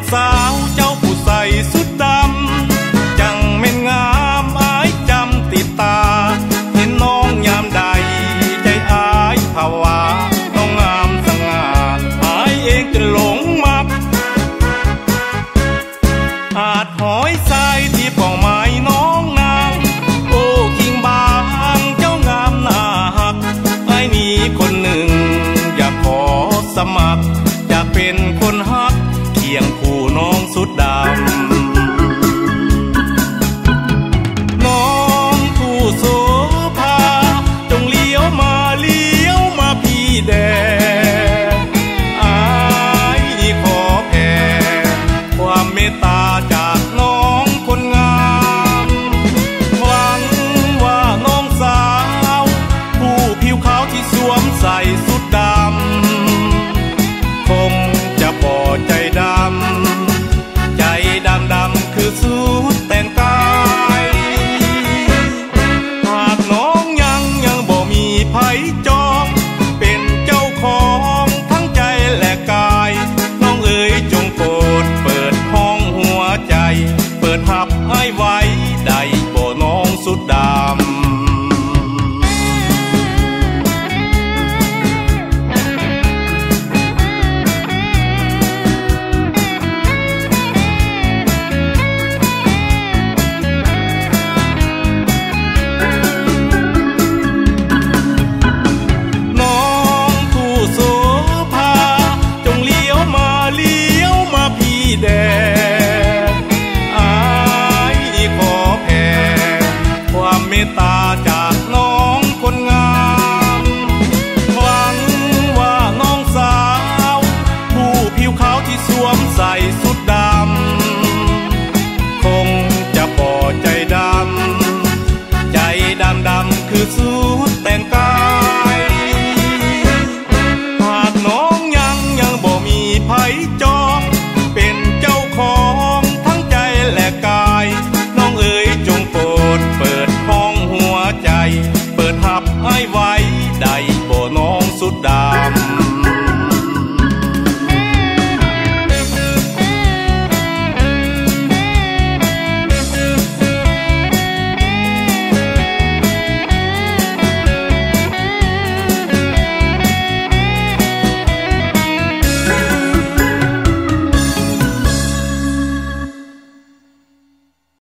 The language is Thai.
สาวเจ้าผู้ใส่สุดดำจังเม่นงามอายจำติดตาเห็นน้องยามใดใจอายภาวะน้องงามสง่าอายเองจนหลงมักอาจหอยทรายที่ป่องไม้น้องนางโอ้คิงบางเจ้างามน่าหักไอ้นี่คนหนึ่งอยากขอสมัครอยากเป็นคนฮักเคียงคู่น้องสุดดำน้องผู้โสภาจงเลี้ยวมาพี่แดอายขอแผ่ความเมตตาจากน้องคนงามหวังว่าน้องสาวผู้ผิวขาวที่สวมใส่สุดดำคงจะพอใจดำใจดำคือสุดแต่งกายหากน้องยังบ่มีไผจ